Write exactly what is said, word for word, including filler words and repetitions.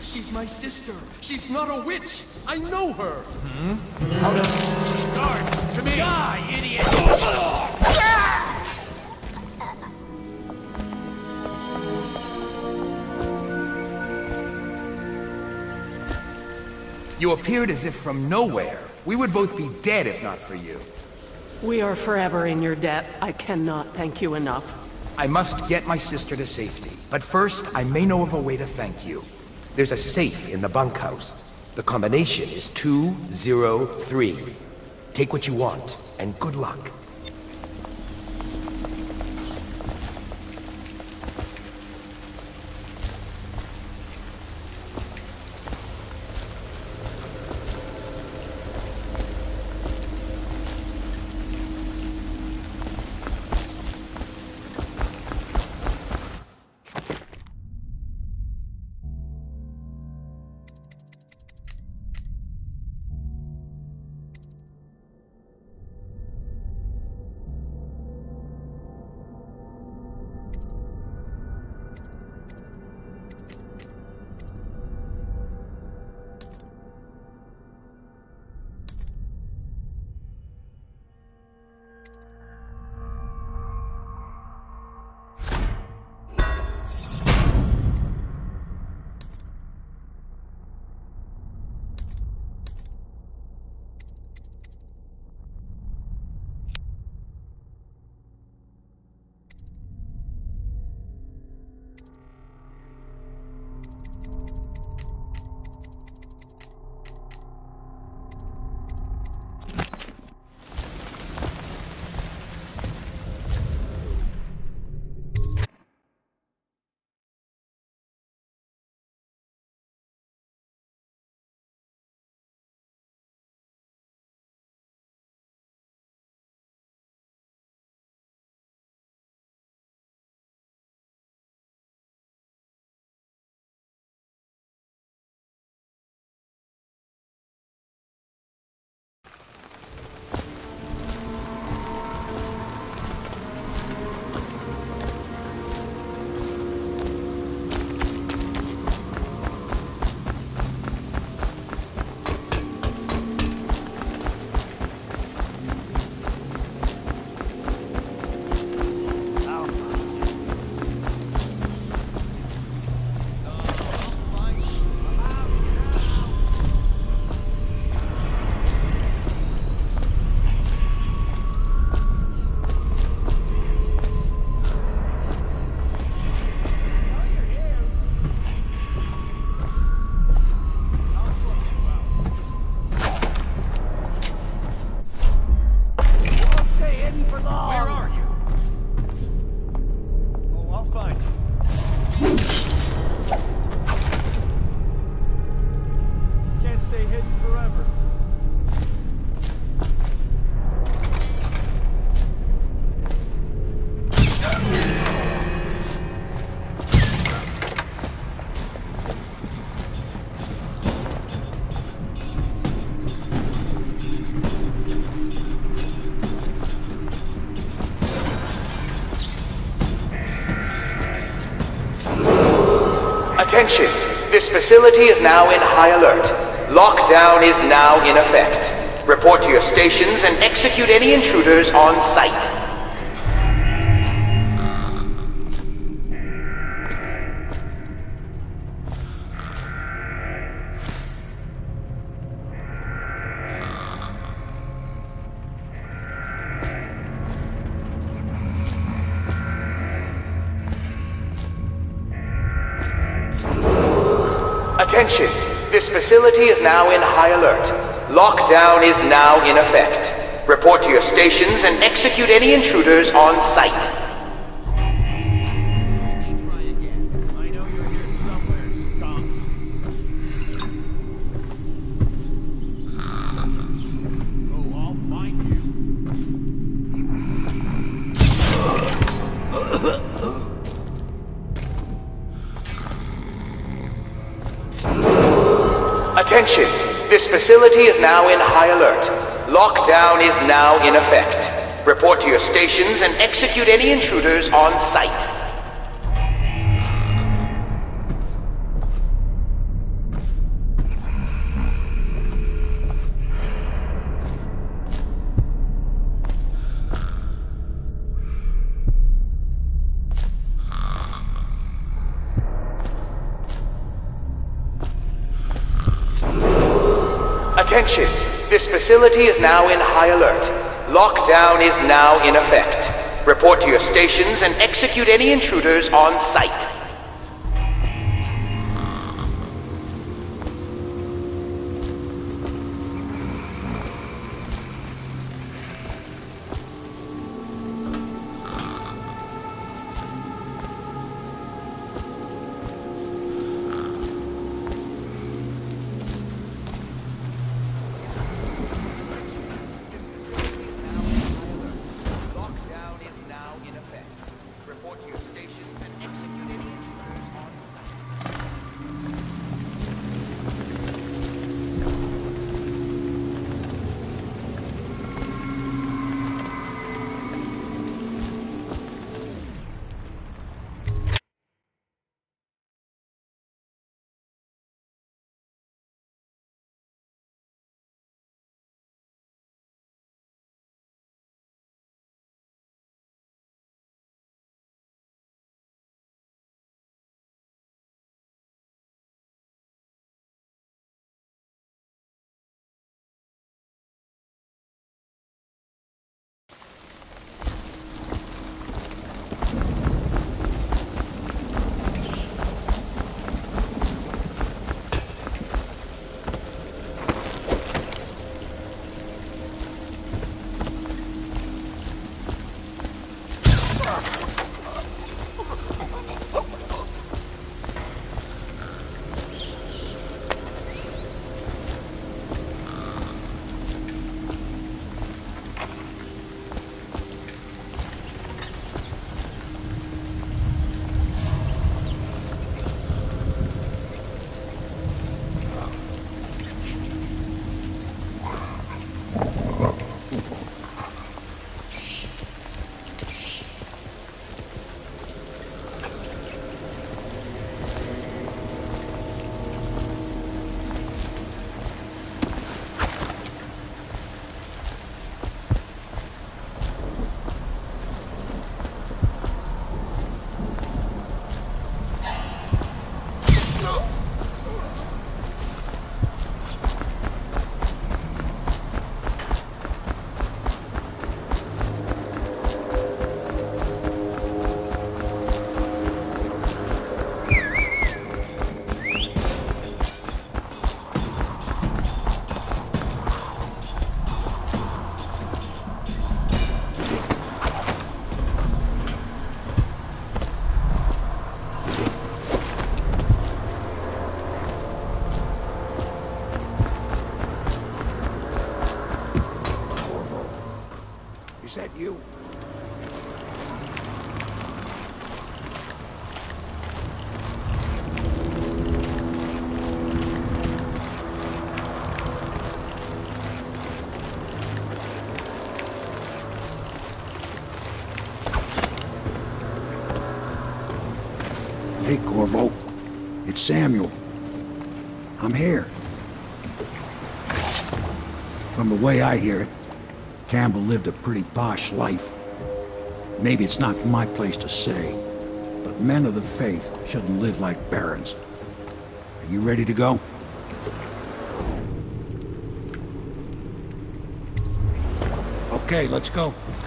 She's my sister. She's not a witch. I know her. Hmm? Out of guard. To me. Die, idiot. You appeared as if from nowhere. We would both be dead if not for you. We are forever in your debt. I cannot thank you enough. I must get my sister to safety. But first, I may know of a way to thank you. There's a safe in the bunkhouse. The combination is two zero three. Take what you want, and good luck. Attention! This facility is now in high alert. Lockdown is now in effect. Report to your stations and execute any intruders on site. Attention! This facility is now in high alert. Lockdown is now in effect. Report to your stations and execute any intruders on site. Attention! This facility is now in high alert. Lockdown is now in effect. Report to your stations and execute any intruders on site. Attention! This facility is now in high alert. Lockdown is now in effect. Report to your stations and execute any intruders on site. Is that you? Hey, Corvo. It's Samuel. I'm here. From the way I hear it, Campbell lived a pretty posh life. Maybe it's not my place to say, but men of the faith shouldn't live like barons. Are you ready to go? Okay, let's go.